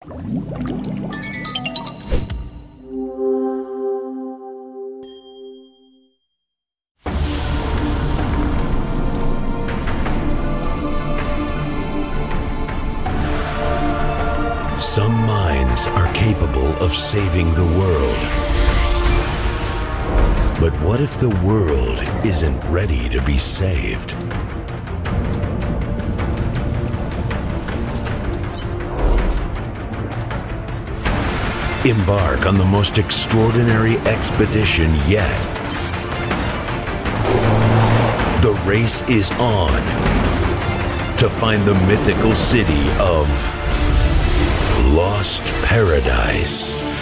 Some minds are capable of saving the world. But what if the world isn't ready to be saved? Embark on the most extraordinary expedition yet. The race is on to find the mythical city of Lost Paradise.